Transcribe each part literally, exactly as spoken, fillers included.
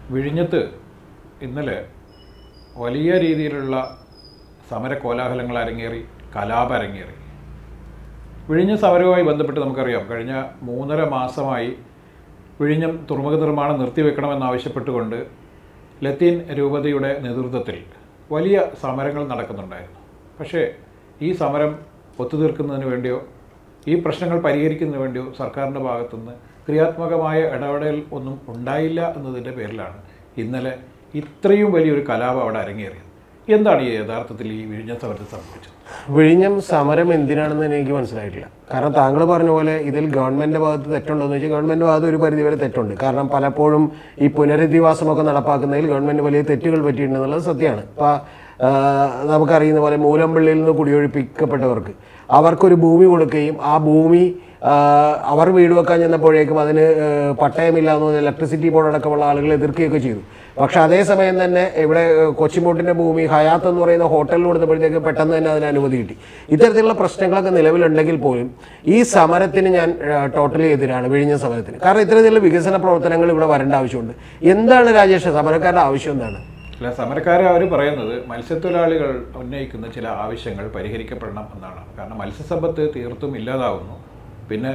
വിഴിഞ്ഞത്ത് ഇന്നലെ വലിയ രീതിയിലുള്ള സമര കോലാഹലങ്ങൾ അരങ്ങേറി, കലാപം അരങ്ങേറി. വിഴിഞ്ഞം സമരവുമായി ബന്ധപ്പെട്ട് നമുക്കറിയാം, കഴിഞ്ഞ മൂന്നര മാസമായി വിഴിഞ്ഞം തുറമുഖ നിർമ്മാണം നിർത്തിവെക്കണമെന്നാവശ്യപ്പെട്ടുകൊണ്ട് ലത്തീൻ രൂപതയുടെ നേതൃത്വത്തിൽ വലിയ സമരങ്ങൾ നടക്കുന്നുണ്ടായിരുന്നു. പക്ഷേ ഈ സമരം ഒത്തുതീർക്കുന്നതിന് വേണ്ടിയോ ഈ പ്രശ്നങ്ങൾ പരിഹരിക്കുന്നതിന് വേണ്ടിയോ സർക്കാരിൻ്റെ ഭാഗത്തുനിന്ന് ക്രിയാത്മകമായ ഇടപെടൽ ഒന്നും ഉണ്ടായില്ല എന്നതിൻ്റെ പേരിലാണ് ഇന്നലെ ഇത്രയും വലിയൊരു കലാപം അവിടെ അരങ്ങേറിയത്. എന്താണ് ഈ യഥാർത്ഥത്തിൽ ഈ വിഴിഞ്ഞം സമരത്തിൽ സംഭവിച്ചത്? വിഴിഞ്ഞം സമരം എന്തിനാണെന്ന് എനിക്ക് മനസ്സിലായിട്ടില്ല. കാരണം താങ്കൾ പറഞ്ഞ പോലെ ഇതിൽ ഗവൺമെൻറ് ഭാഗത്ത് തെറ്റുണ്ടോ എന്ന് വെച്ചാൽ ഗവൺമെൻറ് ഭാഗത്ത് ഒരു പരിധിവരെ തെറ്റുണ്ട്. കാരണം പലപ്പോഴും ഈ പുനരധിവാസമൊക്കെ നടപ്പാക്കുന്നതിൽ ഗവൺമെൻറ് വലിയ തെറ്റുകൾ പറ്റിയിട്ടുണ്ടെന്നുള്ളത് സത്യമാണ്. ഇപ്പം നമുക്കറിയുന്ന പോലെ മൂലമ്പള്ളിയിൽ നിന്ന് കുടിയൊഴിപ്പിക്കപ്പെട്ടവർക്ക് അവർക്കൊരു ഭൂമി കൊടുക്കുകയും ആ ഭൂമി അവർ വീട് വെക്കാൻ ചെന്നപ്പോഴേക്കും അതിന് പട്ടയമില്ല എന്ന് പറഞ്ഞാൽ ഇലക്ട്രിസിറ്റി ബോർഡ് അടക്കമുള്ള ആളുകൾ എതിർക്കുകയൊക്കെ ചെയ്തു. പക്ഷെ അതേസമയം തന്നെ ഇവിടെ കൊച്ചിമോട്ടിൻ്റെ ഭൂമി ഹയാത്ത് എന്ന് പറയുന്ന ഹോട്ടലിൽ കൊടുത്തപ്പോഴത്തേക്ക് പെട്ടെന്ന് തന്നെ അതിന് അനുമതി കിട്ടി. ഇത്തരത്തിലുള്ള പ്രശ്നങ്ങളൊക്കെ നിലവിലുണ്ടെങ്കിൽ പോലും ഈ സമരത്തിന് ഞാൻ ടോട്ടലി എതിരാണ്, വിഴിഞ്ഞ സമരത്തിന്. കാരണം ഇത്തരത്തിലുള്ള വികസന പ്രവർത്തനങ്ങൾ ഇവിടെ വരേണ്ട ആവശ്യമുണ്ട്. എന്താണ് രാജേഷ് സമരക്കാരുടെ ആവശ്യം എന്താണ്? അല്ല, സമരക്കാർ അവർ പറയുന്നത് മത്സ്യത്തൊഴിലാളികൾ ഉന്നയിക്കുന്ന ചില ആവശ്യങ്ങൾ പരിഹരിക്കപ്പെടണം എന്നാണ്. കാരണം മത്സ്യസമ്പത്ത് തീർത്തും ഇല്ലാതാവുന്നു. പിന്നെ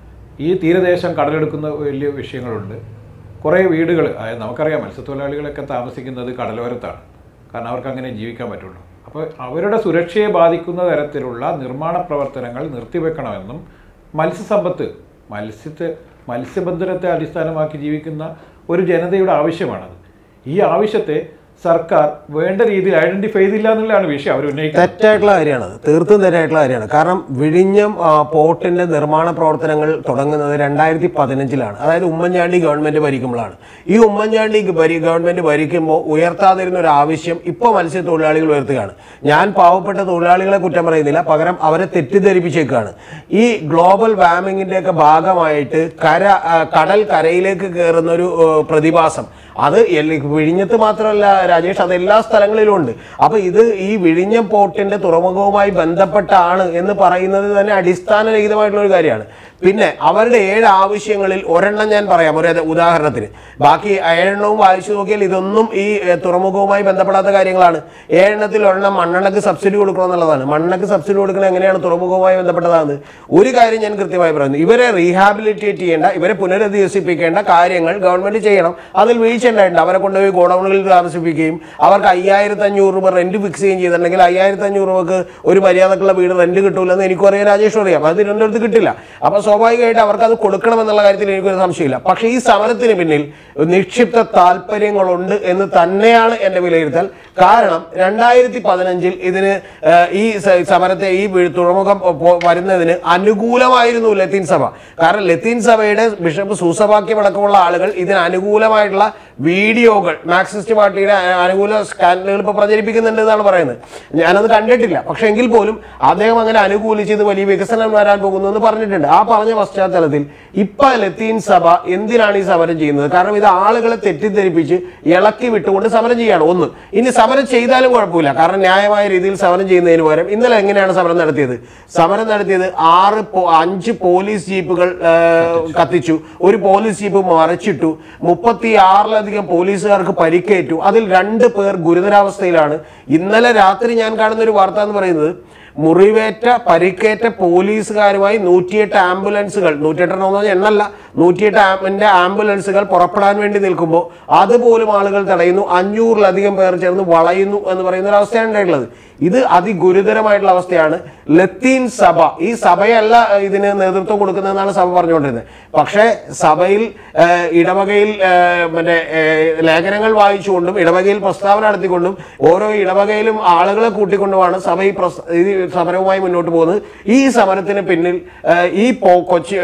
ഈ തീരദേശം കടലെടുക്കുന്ന വലിയ വിഷയങ്ങളുണ്ട്. കുറേ വീടുകൾ, അതായത് നമുക്കറിയാം മത്സ്യത്തൊഴിലാളികളൊക്കെ താമസിക്കുന്നത് കടലോരത്താണ്. കാരണം അവർക്ക് അങ്ങനെ ജീവിക്കാൻ പറ്റുള്ളൂ. അപ്പോൾ അവരുടെ സുരക്ഷയെ ബാധിക്കുന്ന തരത്തിലുള്ള നിർമ്മാണ പ്രവർത്തനങ്ങൾ നിർത്തിവെക്കണമെന്നും മത്സ്യസമ്പത്ത് മത്സ്യത്തെ മത്സ്യബന്ധനത്തെ അടിസ്ഥാനമാക്കി ജീവിക്കുന്ന ഒരു ജനതയുടെ ആവശ്യമാണത്. ഈ ആവശ്യത്തെ സർക്കാർ വേണ്ട രീതിയിൽ ഐഡന്റിഫൈ ചെയ്തില്ല എന്നുള്ളതാണ് വിഷയം അവർ ഉന്നയിക്കുന്നത്. തെറ്റായിട്ടുള്ള കാര്യമാണ്, തീർത്തും തെറ്റായിട്ടുള്ള കാര്യമാണ്. കാരണം വിഴിഞ്ഞം പോർട്ടിന്റെ നിർമ്മാണ പ്രവർത്തനങ്ങൾ തുടങ്ങുന്നത് രണ്ടായിരത്തി പതിനഞ്ചിലാണ്, അതായത് ഉമ്മൻചാണ്ടി ഗവൺമെന്റ് ഭരിക്കുമ്പോഴാണ്. ഈ ഉമ്മൻചാണ്ടി ഗവൺമെന്റ് ഭരിക്കുമ്പോൾ ഉയർത്താതിരുന്ന ഒരു ആവശ്യം ഇപ്പോൾ മത്സ്യത്തൊഴിലാളികൾ ഉയർത്തുകയാണ്. ഞാൻ പാവപ്പെട്ട തൊഴിലാളികളെ കുറ്റം പറയുന്നില്ല, പകരം അവരെ തെറ്റിദ്ധരിപ്പിച്ചേക്കാണ്. ഈ ഗ്ലോബൽ വാർമിങ്ങിന്റെ ഒക്കെ ഭാഗമായിട്ട് കര കടൽ കരയിലേക്ക് കയറുന്ന ഒരു പ്രതിഭാസം അത് വിഴിഞ്ഞത്ത് മാത്രമല്ല രാജേഷ്, അത് എല്ലാ സ്ഥലങ്ങളിലും ഉണ്ട്. അപ്പൊ ഇത് ഈ വിഴിഞ്ഞം പോർട്ടിന്റെ തുറമുഖവുമായി ബന്ധപ്പെട്ടാണ് എന്ന് പറയുന്നത് തന്നെ അടിസ്ഥാനരഹിതമായിട്ടുള്ള ഒരു കാര്യമാണ്. പിന്നെ അവരുടെ ഏഴ് ആവശ്യങ്ങളിൽ ഒരെണ്ണം ഞാൻ പറയാം ഒരു ഉദാഹരണത്തിന്. ബാക്കി ഏഴെണ്ണവും വായിച്ചു നോക്കിയാൽ ഇതൊന്നും ഈ തുറമുഖവുമായി ബന്ധപ്പെടാത്ത കാര്യങ്ങളാണ്. ഏഴെണ്ണത്തിൽ ഒരെണ്ണം മണ്ണെണ്ണക്ക് സബ്സിഡി കൊടുക്കണം എന്നുള്ളതാണ്. മണ്ണെണ്ണക്ക് സബ്സിഡി കൊടുക്കുന്നത് എങ്ങനെയാണ് തുറമുഖവുമായി ബന്ധപ്പെട്ടതാണ്? ഒരു കാര്യം ഞാൻ കൃത്യമായി പറയുന്നു, ഇവരെ റീഹാബിലിറ്റേറ്റ് ചെയ്യേണ്ട, ഇവരെ പുനരധിവസിപ്പിക്കേണ്ട കാര്യങ്ങൾ ഗവൺമെന്റ് ചെയ്യണം. അതിൽ വീഴ്ച ഉണ്ടായിട്ടുണ്ട്. അവരെ കൊണ്ടുപോയി ഗോഡൌണുകളിൽ താമസിപ്പിക്കുകയും അവർക്ക് അയ്യായിരത്തി അഞ്ഞൂറ് രൂപ റെന്റ് ഫിക്സ് ചെയ്യുകയും ചെയ്തിട്ടുണ്ടെങ്കിൽ അയ്യായിരത്തി അഞ്ഞൂറ് രൂപക്ക് ഒരു മര്യാദക്കുള്ള വീട് റെന്റ് കിട്ടൂലെന്ന് എനിക്കും അറിയാം, രാജേഷും അറിയാം. അത് തിരുവനന്തപുരത്ത് കിട്ടില്ല. അപ്പൊ സ്വാഭാവികമായിട്ട് അവർക്ക് അത് കൊടുക്കണമെന്നുള്ള കാര്യത്തിൽ എനിക്കൊരു സംശയമില്ല. പക്ഷേ ഈ സമരത്തിന് പിന്നിൽ നിക്ഷിപ്ത താല്പര്യങ്ങളുണ്ട് എന്ന് തന്നെയാണ് എൻ്റെ വിലയിരുത്തൽ. കാരണം രണ്ടായിരത്തി പതിനഞ്ചിൽ ഇതിന് ഈ സമരത്തെ ഈ തുറമുഖം വരുന്നതിന് അനുകൂലമായിരുന്നു ലത്തീൻ സഭ. കാരണം ലത്തീൻ സഭയുടെ ബിഷപ്പ് സൂസവാക്യം അടക്കമുള്ള ആളുകൾ ഇതിന് അനുകൂലമായിട്ടുള്ള വീഡിയോകൾ മാർക്സിസ്റ്റ് പാർട്ടിയുടെ അനുകൂല സ്കാൻഡലുകൾ ഇപ്പോൾ പ്രചരിപ്പിക്കുന്നുണ്ട് എന്നാണ് പറയുന്നത്. ഞാനത് കണ്ടിട്ടില്ല, പക്ഷെ എങ്കിൽ പോലും അദ്ദേഹം അങ്ങനെ അനുകൂലിച്ചത് വലിയ വികസനം വരാൻ പോകുന്നു എന്ന് പറഞ്ഞിട്ടുണ്ട്. ആ പറഞ്ഞ പശ്ചാത്തലത്തിൽ ഇപ്പൊ ലത്തീൻ സഭ എന്തിനാണ് ഈ സമരം ചെയ്യുന്നത്? കാരണം ഇത് ആളുകളെ തെറ്റിദ്ധരിപ്പിച്ച് ഇളക്കി വിട്ടുകൊണ്ട് സമരം ചെയ്യാണ്. ഒന്ന്, ഇനി സമരം ചെയ്താലും കുഴപ്പമില്ല, കാരണം ന്യായമായ രീതിയിൽ സമരം ചെയ്യുന്നതിന് പകരം ഇന്നലെ എങ്ങനെയാണ് സമരം നടത്തിയത്? സമരം നടത്തിയത് ആറ് അഞ്ച് പോലീസ് ജീപ്പുകൾ കത്തിച്ചു, ഒരു പോലീസ് ജീപ്പ് മറിച്ചിട്ടു, മുപ്പത്തി ആറിലധികം പോലീസുകാർക്ക് പരിക്കേറ്റു. അതിൽ രണ്ട് പേർ ഗുരുതരാവസ്ഥയിലാണ്. ഇന്നലെ രാത്രി ഞാൻ കാണുന്ന ഒരു വാർത്ത എന്ന് പറയുന്നത് മുറിവേറ്റ പരിക്കേറ്റ പോലീസുകാരുമായി നൂറ്റിയെട്ട് ആംബുലൻസുകൾ, നൂറ്റിയെട്ടെണ്ണം എന്ന് പറഞ്ഞാൽ എണ്ണല്ല, നൂറ്റിയെട്ട് ആമിന്റെ ആംബുലൻസുകൾ പുറപ്പെടാൻ വേണ്ടി നിൽക്കുമ്പോൾ അതുപോലും ആളുകൾ തടയുന്നു. അഞ്ഞൂറിലധികം പേർ ചേർന്ന് വളയുന്നു എന്ന് പറയുന്ന ഒരു അവസ്ഥയാണ് ഉണ്ടായിട്ടുള്ളത്. ഇത് അതിഗുരുതരമായിട്ടുള്ള അവസ്ഥയാണ്. ലത്തീൻ സഭ, ഈ സഭയല്ല ഇതിന് നേതൃത്വം കൊടുക്കുന്നതെന്നാണ് സഭ പറഞ്ഞുകൊണ്ടിരുന്നത്. പക്ഷേ സഭയിൽ ഇടവകയിൽ മറ്റേ ലേഖനങ്ങൾ വായിച്ചുകൊണ്ടും ഇടവകയിൽ പ്രസ്താവന നടത്തിക്കൊണ്ടും ഓരോ ഇടവകയിലും ആളുകളെ കൂട്ടിക്കൊണ്ടുമാണ് സഭ ഈ സമരവുമായി മുന്നോട്ട് പോകുന്നത്. ഈ സമരത്തിന് പിന്നിൽ ഈ കൊച്ചി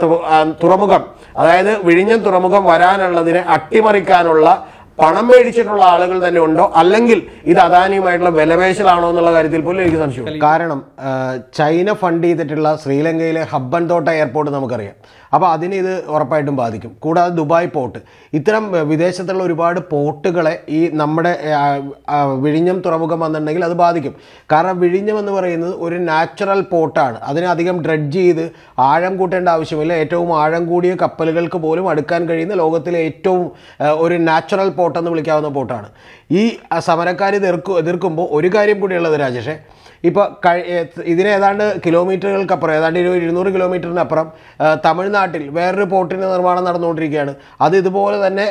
തുറമുഖം, അതായത് വിഴിഞ്ഞം തുറമുഖം വരാനുള്ളതിനെ അട്ടിമറിക്കാനുള്ള പണം മേടിച്ചിട്ടുള്ള ആളുകൾ തന്നെ ഉണ്ടോ, അല്ലെങ്കിൽ ഇത് അദാനിയുമായിട്ടുള്ള വിലപേശലാണോ എന്നുള്ള കാര്യത്തിൽ പോലും എനിക്ക് സംശയം. കാരണം ചൈന ഫണ്ട് ചെയ്തിട്ടുള്ള ശ്രീലങ്കയിലെ ഹബ്ബൻ തോട്ട എയർപോർട്ട് നമുക്കറിയാം. അപ്പോൾ അതിന് ഇത് ഉറപ്പായിട്ടും ബാധിക്കും. കൂടാതെ ദുബായ് പോർട്ട്, ഇത്തരം വിദേശത്തുള്ള ഒരുപാട് പോർട്ടുകളെ ഈ നമ്മുടെ വിഴിഞ്ഞം തുറമുഖം വന്നിട്ടുണ്ടെങ്കിൽ അത് ബാധിക്കും. കാരണം വിഴിഞ്ഞം എന്ന് പറയുന്നത് ഒരു നാച്ചുറൽ പോർട്ടാണ്. അതിനെ അധികം ഡ്രഡ്ജ് ചെയ്ത് ആഴം കൂട്ടേണ്ട ആവശ്യമില്ല. ഏറ്റവും ആഴം കൂടിയ കപ്പലുകൾക്ക് പോലും അടുക്കാൻ കഴിയുന്ന ലോകത്തിലെ ഏറ്റവും ഒരു നാച്ചുറൽ പോർട്ട് എന്ന് വിളിക്കാവുന്ന പോർട്ടാണ്. ഈ സമരക്കാർ എതിർക്കു എതിർക്കുമ്പോൾ ഒരു കാര്യം കൂടിയുള്ളത് രാജേഷേ, ഇപ്പോൾ കഴി ഇതിന് ഏതാണ്ട് കിലോമീറ്ററുകൾക്കപ്പുറം, ഏതാണ്ട് ഇരുപത് ഇരുന്നൂറ് കിലോമീറ്ററിനപ്പുറം തമിഴ്നാട്ടിൽ വേറൊരു പോർട്ടിൻ്റെ നിർമ്മാണം നടന്നുകൊണ്ടിരിക്കുകയാണ്. അത് ഇതുപോലെ തന്നെ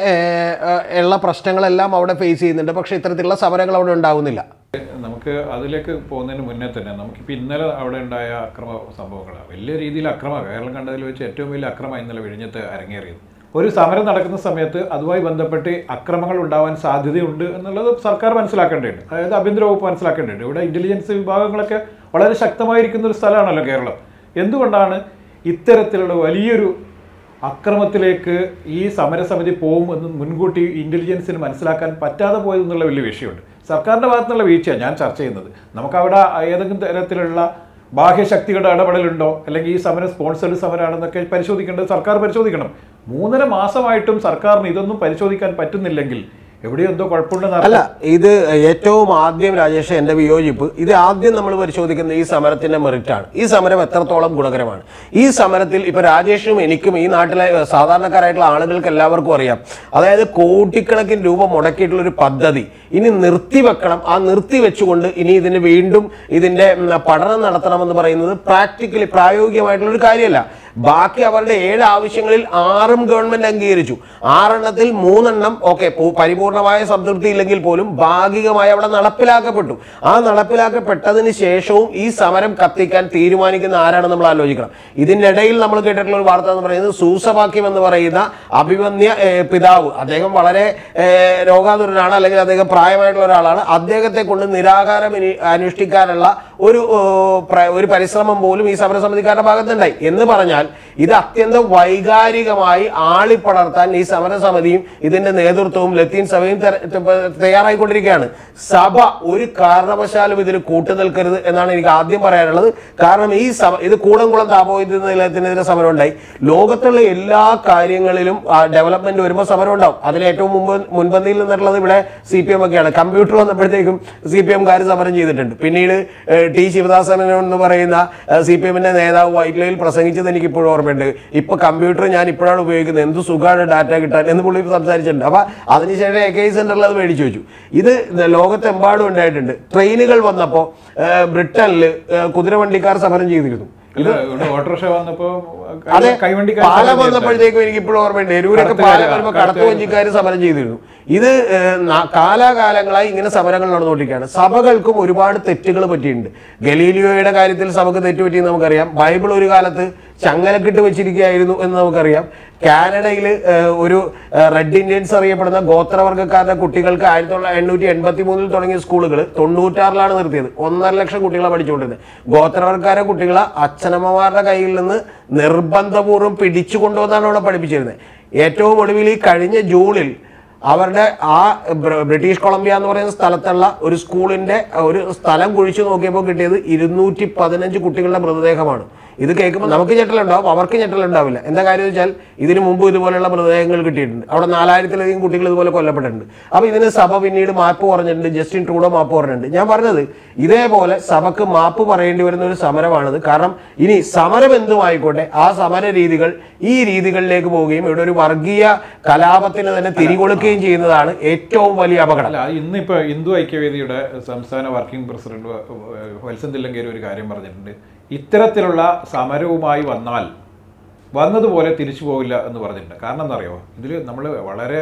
ഉള്ള പ്രശ്നങ്ങളെല്ലാം അവിടെ ഫേസ് ചെയ്യുന്നുണ്ട്. പക്ഷേ ഇത്തരത്തിലുള്ള സമരങ്ങൾ അവിടെ ഉണ്ടാകുന്നില്ല. നമുക്ക് അതിലേക്ക് പോകുന്നതിന് മുന്നേ തന്നെ നമുക്കിപ്പോൾ ഇന്നലെ അവിടെ ഉണ്ടായ അക്രമ സംഭവങ്ങളാണ് വലിയ രീതിയിൽ അക്രമ കേരളം കണ്ടതിൽ വെച്ച് ഏറ്റവും വലിയ അക്രമം ഇന്നലെ വിഴിഞ്ഞത്ത് അരങ്ങേറിയത്. ഒരു സമരം നടക്കുന്ന സമയത്ത് അതുമായി ബന്ധപ്പെട്ട് അക്രമങ്ങൾ ഉണ്ടാവാൻ സാധ്യതയുണ്ട് എന്നുള്ളത് സർക്കാർ മനസ്സിലാക്കേണ്ടതുണ്ട്. അതായത് ആഭ്യന്തര വകുപ്പ് മനസ്സിലാക്കേണ്ടതുണ്ട്. ഇവിടെ ഇന്റലിജൻസ് വിഭാഗങ്ങളൊക്കെ വളരെ ശക്തമായിരിക്കുന്ന ഒരു സ്ഥലമാണല്ലോ കേരളം. എന്തുകൊണ്ടാണ് ഇത്തരത്തിലുള്ള വലിയൊരു അക്രമത്തിലേക്ക് ഈ സമരസമിതി പോകുമെന്ന് മുൻകൂട്ടി ഇന്റലിജൻസിന് മനസ്സിലാക്കാൻ പറ്റാതെ പോയതെന്നുള്ള വലിയ വിഷയമുണ്ട്. സർക്കാരിൻ്റെ ഭാഗത്തുനിന്നുള്ള വീഴ്ചയാണ് ഞാൻ ചർച്ച ചെയ്യുന്നത്. നമുക്കവിടെ ഏതെങ്കിലും തരത്തിലുള്ള ബാഹ്യശക്തികളുടെ ഇടപെടലുണ്ടോ, അല്ലെങ്കിൽ ഈ സമരം സ്പോൺസേഡ് സമരമാണെന്നൊക്കെ പരിശോധിക്കേണ്ടത് സർക്കാർ പരിശോധിക്കണം. മൂന്നര മാസമായിട്ടും സർക്കാരിന് ഇതൊന്നും പരിശോധിക്കാൻ പറ്റുന്നില്ലെങ്കിൽ എവിടെയോ എന്തോ കുഴപ്പമുണ്ടെന്ന് അല്ല. ഇത് ഏറ്റവും ആദ്യം രാജേഷ് എൻ്റെ വിയോജിപ്പ്, ഇത് ആദ്യം നമ്മൾ പരിശോധിക്കുന്ന ഈ സമരത്തിന്റെ മെറിറ്റാണ്. ഈ സമരം എത്രത്തോളം ഗുണകരമാണ്. ഈ സമരത്തിൽ ഇപ്പൊ രാജേഷും എനിക്കും ഈ നാട്ടിലെ സാധാരണക്കാരായിട്ടുള്ള ആളുകൾക്ക് എല്ലാവർക്കും അറിയാം. അതായത് കോടിക്കണക്കിന് രൂപ മുടക്കിയിട്ടുള്ള ഒരു പദ്ധതി ഇനി നിർത്തിവെക്കണം. ആ നിർത്തി വെച്ചുകൊണ്ട് ഇനി ഇതിന് വീണ്ടും ഇതിന്റെ പഠനം നടത്തണമെന്ന് പറയുന്നത് പ്രാക്ടിക്കലി പ്രായോഗികമായിട്ടുള്ള ഒരു കാര്യമല്ല. ബാക്കി അവരുടെ ഏഴ് ആവശ്യങ്ങളിൽ ആറും ഗവൺമെന്റ് അംഗീകരിച്ചു. ആറെണ്ണത്തിൽ മൂന്നെണ്ണം ഓക്കെ പരിപൂർണമായ സംതൃപ്തി ഇല്ലെങ്കിൽ പോലും ഭാഗികമായി അവിടെ നടപ്പിലാക്കപ്പെട്ടു. ആ നടപ്പിലാക്കപ്പെട്ടതിന് ശേഷവും ഈ സമരം കത്തിക്കാൻ തീരുമാനിക്കുന്ന ആരാണെന്ന് നമ്മൾ ആലോചിക്കണം. ഇതിനിടയിൽ നമ്മൾ കേട്ടിട്ടുള്ള ഒരു വാർത്ത എന്ന് പറയുന്നത് സൂസവാക്യം എന്ന് പറയുന്ന അഭിമന്യ പിതാവ്, അദ്ദേഹം വളരെ രോഗാതുരനാണ്, അല്ലെങ്കിൽ അദ്ദേഹം പ്രായമായിട്ടുള്ള ഒരാളാണ്. അദ്ദേഹത്തെ കൊണ്ട് നിരാകാരം അനുഷ്ഠിക്കാനുള്ള ഒരു ഒരു പരിശ്രമം പോലും ഈ സമരസമിതിക്കാരുടെ ഭാഗത്തുണ്ടായി. എന്ന് പറഞ്ഞാൽ ഇത് അത്യന്തം വൈകാരികമായി ആളിപ്പടർത്താൻ ഈ സമരസമിതിയും ഇതിന്റെ നേതൃത്വവും ലത്തീൻ സഭയും തയ്യാറായിക്കൊണ്ടിരിക്കുകയാണ്. സഭ ഒരു കാരണവശാലും ഇതിന് കൂട്ടുനിൽക്കരുത് എന്നാണ് എനിക്ക് ആദ്യം പറയാനുള്ളത്. കാരണം ഈ സഭ ഇത് കൂടംകുളം താപോദ്യ നിലയത്തിനെതിരെ സമരം ഉണ്ടായി. ലോകത്തുള്ള എല്ലാ കാര്യങ്ങളിലും ഡെവലപ്മെന്റ് വരുമ്പോൾ സമരം ഉണ്ടാവും. അതിന് ഏറ്റവും മുമ്പ് മുൻപന്തിയിൽ നിന്നിട്ടുള്ളത് ഇവിടെ സി പി എം ഒക്കെയാണ്. കമ്പ്യൂട്ടർ വന്നപ്പോഴത്തേക്കും സി പി എംകാർ സമരം ചെയ്തിട്ടുണ്ട്. പിന്നീട് ടി ശിവദാസൻ എന്ന് പറയുന്ന സി പി എമ്മിന്റെ നേതാവ് വൈറ്റ്ലയിൽ പ്രസംഗിച്ചത് എനിക്ക് ഇപ്പോഴും ഓർമ്മയുണ്ട്. ഇപ്പൊ കമ്പ്യൂട്ടർ ഞാൻ ഇപ്പോഴാണ് ഉപയോഗിക്കുന്നത്, എന്ത് സുഖമാണ് ഡാറ്റ കിട്ടാൻ എന്ന് പുള്ളി സംസാരിച്ചിട്ടുണ്ട്. അപ്പൊ അതിനുശേഷം എ കെ സെന്ററിൽ അത് മേടിച്ചു വെച്ചു. ഇത് ലോകത്തെമ്പാടും ഉണ്ടായിട്ടുണ്ട്. ട്രെയിനുകൾ വന്നപ്പോ ബ്രിട്ടനിൽ കുതിരവണ്ടിക്കാർ സമരം ചെയ്തിരുന്നു. ഓട്ടോറിക്ഷ വന്നപ്പോ അതെ, പാലം വന്നപ്പോഴത്തേക്കും എനിക്ക് ഇപ്പോഴും ഓർമ്മയുണ്ട്. എരൂരൊക്കെ പാലം വരുമ്പോൾ കടത്തുവഞ്ചിക്കാർ സമരം ചെയ്തിരുന്നു. ഇത് കാലാകാലങ്ങളായി ഇങ്ങനെ സമരങ്ങൾ നടന്നുകൊണ്ടിരിക്കുകയാണ്. സഭകൾക്കും ഒരുപാട് തെറ്റുകൾ പറ്റിയിട്ടുണ്ട്. ഗലീലിയോയുടെ കാര്യത്തിൽ സഭക്ക് തെറ്റുപറ്റിയെന്ന് നമുക്കറിയാം. ബൈബിൾ ഒരു കാലത്ത് ചങ്ങലക്കിട്ട് വെച്ചിരിക്കുകയായിരുന്നു എന്ന് നമുക്കറിയാം. കാനഡയിൽ ഒരു റെഡ് ഇന്ത്യൻസ് അറിയപ്പെടുന്ന ഗോത്രവർഗ്ഗക്കാരുടെ കുട്ടികൾക്ക് ആയിരത്തി തൊള്ളായിരത്തി എണ്ണൂറ്റി എൺപത്തി മൂന്നിൽ തുടങ്ങിയ സ്കൂളുകൾ തൊണ്ണൂറ്റാറിലാണ് നിർത്തിയത്. ഒന്നര ലക്ഷം കുട്ടികളെ പഠിച്ചുകൊണ്ടിരുന്നത്. ഗോത്രവർഗ്ഗക്കാരെ കുട്ടികളെ അച്ഛനമ്മമാരുടെ കയ്യിൽ നിന്ന് നിർബന്ധപൂർവ്വം പിടിച്ചു കൊണ്ടുവന്നാണ് അവിടെ പഠിപ്പിച്ചിരുന്നത്. ഏറ്റവും ഒടുവിൽ ഈ കഴിഞ്ഞ ജൂണിൽ അവരുടെ ആ ബ്രിട്ടീഷ് കൊളംബിയ എന്ന് പറയുന്ന സ്ഥലത്തുള്ള ഒരു സ്കൂളിന്റെ ഒരു സ്ഥലം കുഴിച്ചു നോക്കിയപ്പോൾ കിട്ടിയത് ഇരുന്നൂറ്റി പതിനഞ്ച് കുട്ടികളുടെ മൃതദേഹമാണ്. ഇത് കേൾക്കുമ്പോൾ നമുക്ക് ഞെട്ടലുണ്ടാവും, അവർക്ക് ഞെട്ടലുണ്ടാവില്ല. എന്താ കാര്യം വെച്ചാൽ ഇതിനു മുമ്പ് ഇതുപോലെയുള്ള മൃതദേഹങ്ങൾ കിട്ടിയിട്ടുണ്ട്. അവിടെ നാലായിരത്തിലധികം കുട്ടികൾ ഇതുപോലെ കൊല്ലപ്പെട്ടിട്ടുണ്ട്. അപ്പൊ ഇതിന് സഭ പിന്നീട് മാപ്പ് പറഞ്ഞിട്ടുണ്ട്. ജസ്റ്റിൻ ട്രൂഡോ മാപ്പ് പറഞ്ഞിട്ടുണ്ട്. ഞാൻ പറഞ്ഞത് ഇതേപോലെ സഭക്ക് മാപ്പ് പറയേണ്ടി വരുന്ന ഒരു സമരമാണിത്. കാരണം ഇനി സമരം എന്തുമായിക്കോട്ടെ ആ സമര രീതികൾ ഈ രീതികളിലേക്ക് പോവുകയും ഇവിടെ ഒരു വർഗീയ കലാപത്തിന് തന്നെ തിരികൊളുക്കുകയും ചെയ്യുന്നതാണ് ഏറ്റവും വലിയ അപകടം. അല്ല, ഇന്നിപ്പോ ഹിന്ദു ഐക്യവേദിയുടെ സംസ്ഥാന വർക്കിംഗ് പ്രസിഡന്റ് വത്സൻ തില്ലങ്കേരി ഒരു കാര്യം പറഞ്ഞിട്ടുണ്ട്. ഇത്തരത്തിലുള്ള സമരവുമായി വന്നാൽ വന്നതുപോലെ തിരിച്ചു പോകില്ല എന്ന് പറഞ്ഞിട്ടുണ്ട്. കാരണം എന്നറിയോ, ഇതിൽ നമ്മൾ വളരെ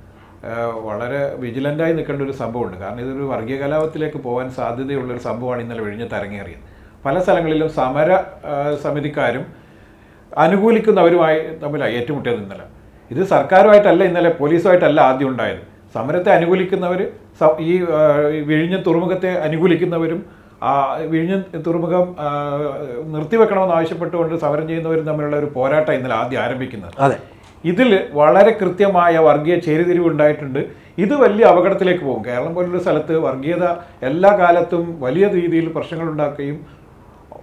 വളരെ വിജിലൻ്റായി നിൽക്കേണ്ട ഒരു സംഭവമുണ്ട്. കാരണം ഇതൊരു വർഗീയ കലാപത്തിലേക്ക് പോകാൻ സാധ്യതയുള്ളൊരു സംഭവമാണ് ഇന്നലെ വിഴിഞ്ഞത്ത് അരങ്ങേറിയത്. പല സ്ഥലങ്ങളിലും സമര സമിതിക്കാരും അനുകൂലിക്കുന്നവരുമായി തമ്മിലാണ് ഏറ്റുമുട്ടിയത് ഇന്നലെ. ഇത് സർക്കാരുമായിട്ടല്ല, ഇന്നലെ പോലീസുമായിട്ടല്ല ആദ്യം ഉണ്ടായത്. സമരത്തെ അനുകൂലിക്കുന്നവർ, ഈ വിഴിഞ്ഞം തുറമുഖത്തെ അനുകൂലിക്കുന്നവരും വിഴിഞ്ഞം തുറമുഖം നിർത്തിവെക്കണമെന്ന് ആവശ്യപ്പെട്ടുകൊണ്ട് സമരം ചെയ്യുന്നവരും തമ്മിലുള്ള ഒരു പോരാട്ടം ഇന്നലെ ആദ്യം ആരംഭിക്കുന്നത്. അതെ, ഇതിൽ വളരെ കൃത്യമായ വർഗീയ ചേരിതിരിവ് ഉണ്ടായിട്ടുണ്ട്. ഇത് വലിയ അപകടത്തിലേക്ക് പോകും. കേരളം പോലൊരു സ്ഥലത്ത് വർഗീയത എല്ലാ കാലത്തും വലിയ രീതിയിൽ പ്രശ്നങ്ങൾ ഉണ്ടാക്കുകയും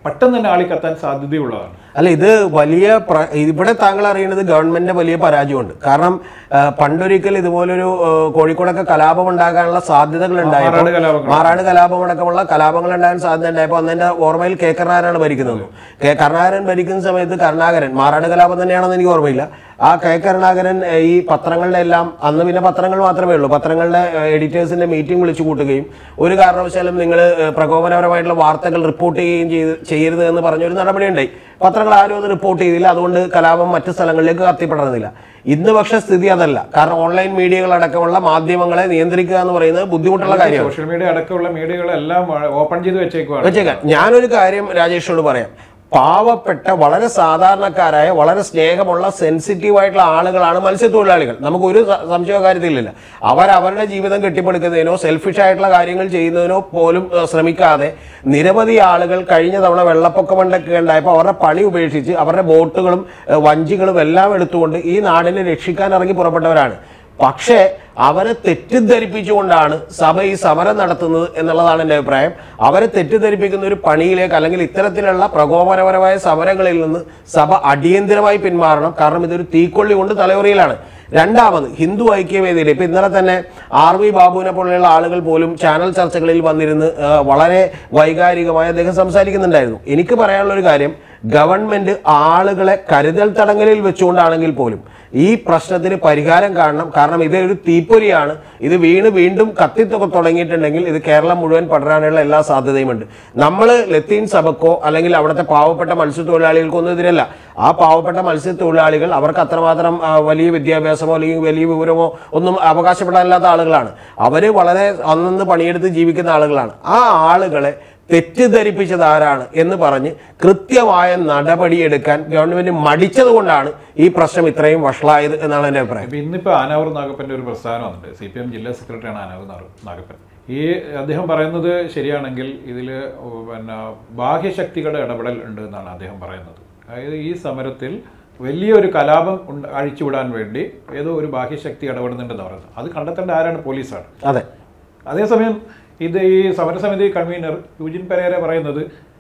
പെട്ടെന്ന് തന്നെ ആളിക്കത്താൻ സാധ്യതയുള്ളതാണ്. അല്ല, ഇത് വലിയ ഇവിടെ താങ്കൾ അറിയുന്നത് ഗവൺമെന്റിന്റെ വലിയ പരാജയമുണ്ട്. കാരണം പണ്ടൊരിക്കൽ ഇതുപോലൊരു കോഴിക്കോടൊക്കെ കലാപം ഉണ്ടാകാനുള്ള സാധ്യതകൾ ഉണ്ടായപ്പോൾ, മാറാട് കലാപം അടക്കമുള്ള കലാപങ്ങൾ ഉണ്ടാകാൻ സാധ്യത ഉണ്ടായപ്പോൾ അന്ന് എന്റെ ഓർമ്മയിൽ കെ കരുണാകരനാണ് ഭരിക്കുന്നത്. കെ കരുണാകരൻ ഭരിക്കുന്ന സമയത്ത് കരുണാകരൻ, മാറാട് കലാപം തന്നെയാണെന്ന് എനിക്ക് ഓർമ്മയില്ല, ആ കെ കരുണാകരൻ ഈ പത്രങ്ങളുടെ എല്ലാം, അന്ന് പിന്നെ പത്രങ്ങൾ മാത്രമേ ഉള്ളൂ, പത്രങ്ങളുടെ എഡിറ്റേഴ്സിന്റെ മീറ്റിംഗ് വിളിച്ചു കൂട്ടുകയും ഒരു കാരണവശാലും നിങ്ങൾ പ്രകോപനപരമായിട്ടുള്ള വാർത്തകൾ റിപ്പോർട്ട് ചെയ്യുകയും ചെയ്ത് ചെയ്യരുത് എന്ന് പറഞ്ഞൊരു നടപടി ഉണ്ടായി. പത്രങ്ങൾ ആരും അത് റിപ്പോർട്ട് ചെയ്തില്ല, അതുകൊണ്ട് കലാപം മറ്റു സ്ഥലങ്ങളിലേക്ക് കത്തിപ്പെടണമെന്നില്ല. ഇന്ന് പക്ഷേ സ്ഥിതി അതല്ല. കാരണം ഓൺലൈൻ മീഡിയകൾ അടക്കമുള്ള മാധ്യമങ്ങളെ നിയന്ത്രിക്കുക എന്ന് പറയുന്നത് ബുദ്ധിമുട്ടുള്ള കാര്യമാണ്. സോഷ്യൽ മീഡിയ അടക്കമുള്ള മീഡിയകളെല്ലാം ഓപ്പൺ ചെയ്ത് വെച്ചേക്കുവാണ്. വെച്ചേക്കാം. ഞാനൊരു കാര്യം രാജേഷിനോട് പറയാം. പാവപ്പെട്ട വളരെ സാധാരണക്കാരായ വളരെ സ്നേഹമുള്ള സെൻസിറ്റീവ് ആയിട്ടുള്ള ആളുകളാണ് മത്സ്യത്തൊഴിലാളികൾ. നമുക്കൊരു സംശയ കാര്യത്തിലില്ല. അവരവരുടെ ജീവിതം കെട്ടിപ്പടുക്കുന്നതിനോ സെൽഫിഷ് ആയിട്ടുള്ള കാര്യങ്ങൾ ചെയ്യുന്നതിനോ പോലും ശ്രമിക്കാതെ നിരവധി ആളുകൾ കഴിഞ്ഞ തവണ വെള്ളപ്പൊക്കം കൊണ്ടൊക്കെ ഉണ്ടായപ്പോൾ അവരുടെ പണി ഉപേക്ഷിച്ച് അവരുടെ ബോട്ടുകളും വഞ്ചികളും എല്ലാം എടുത്തുകൊണ്ട് ഈ നാടിനെ രക്ഷിക്കാൻ ഇറങ്ങി പുറപ്പെട്ടവരാണ്. പക്ഷേ അവരെ തെറ്റിദ്ധരിപ്പിച്ചുകൊണ്ടാണ് സഭ ഈ സമരം നടത്തുന്നത് എന്നുള്ളതാണ് എൻ്റെ അഭിപ്രായം. അവരെ തെറ്റിദ്ധരിപ്പിക്കുന്ന ഒരു പണിയിലേക്ക്, അല്ലെങ്കിൽ ഇത്തരത്തിലുള്ള പ്രകോപനപരമായ സമരങ്ങളിൽ നിന്ന് സഭ അടിയന്തരമായി പിന്മാറണം. കാരണം ഇതൊരു തീക്കൊള്ളി കൊണ്ട് തലയുറയിലാണ്. രണ്ടാമത്, ഹിന്ദു ഐക്യവേദിയിൽ ഇപ്പം ഇന്നലെ തന്നെ ആർ വി ബാബുവിനെ പോലെയുള്ള ആളുകൾ പോലും ചാനൽ ചർച്ചകളിൽ വന്നിരുന്ന് വളരെ വൈകാരികമായി അദ്ദേഹം സംസാരിക്കുന്നുണ്ടായിരുന്നു. എനിക്ക് പറയാനുള്ള ഒരു കാര്യം, ഗവൺമെന്റ് ആളുകളെ കരുതൽ തടങ്കലിൽ വെച്ചുകൊണ്ടാണെങ്കിൽ പോലും ഈ പ്രശ്നത്തിന് പരിഹാരം കാണണം. കാരണം ഇതൊരു തീപ്പൊരിയാണ്. ഇത് വീണ് വീണ്ടും കത്തിത്തൊക്കെ തുടങ്ങിയിട്ടുണ്ടെങ്കിൽ ഇത് കേരളം മുഴുവൻ പടരാനുള്ള എല്ലാ സാധ്യതയുമുണ്ട്. നമ്മൾ ലത്തീൻ സഭക്കോ അല്ലെങ്കിൽ അവിടുത്തെ പാവപ്പെട്ട മത്സ്യത്തൊഴിലാളികൾക്കോ ഒന്നും എതിരല്ല. ആ പാവപ്പെട്ട മത്സ്യത്തൊഴിലാളികൾ അവർക്ക് അത്രമാത്രം വലിയ വിദ്യാഭ്യാസമോ അല്ലെങ്കിൽ വലിയ വിവരമോ ഒന്നും അവകാശപ്പെടാനില്ലാത്ത ആളുകളാണ്. അവർ വളരെ അന്നന്ന് പണിയെടുത്ത് ജീവിക്കുന്ന ആളുകളാണ്. ആ ആളുകളെ തെറ്റിദ്ധരിപ്പിച്ചത് ആരാണ് എന്ന് പറഞ്ഞ് കൃത്യമായ നടപടിയെടുക്കാൻ ഗവൺമെന്റ് മടിച്ചത് കൊണ്ടാണ് ഈ പ്രശ്നം ഇത്രയും വഷളായത് എന്നാണ് എൻ്റെ അഭിപ്രായം. ഇന്നിപ്പോൾ ആനാവൂർ നാഗപ്പൻ്റെ ഒരു പ്രസ്ഥാനം വന്നിട്ട്, സി പി എം ജില്ലാ സെക്രട്ടറിയാണ് ആനാവൂർ നാഗപ്പൻ. ഈ അദ്ദേഹം പറയുന്നത് ശരിയാണെങ്കിൽ ഇതിൽ പിന്നെ ബാഹ്യശക്തികളുടെ ഇടപെടൽ ഉണ്ട് എന്നാണ് അദ്ദേഹം പറയുന്നത്. അതായത് ഈ സമരത്തിൽ വലിയൊരു കലാപം അഴിച്ചുവിടാൻ വേണ്ടി ഏതോ ഒരു ബാഹ്യശക്തി ഇടപെടുന്നുണ്ടെന്ന് പറയുന്നത്. അത് കണ്ടെത്തേണ്ട ആരാണ്? പോലീസാണ്. അതെ. അതേസമയം ഇത് ഈ സമരസമിതി കൺവീനർ യൂജിൻ പെരേര പറയുന്നത്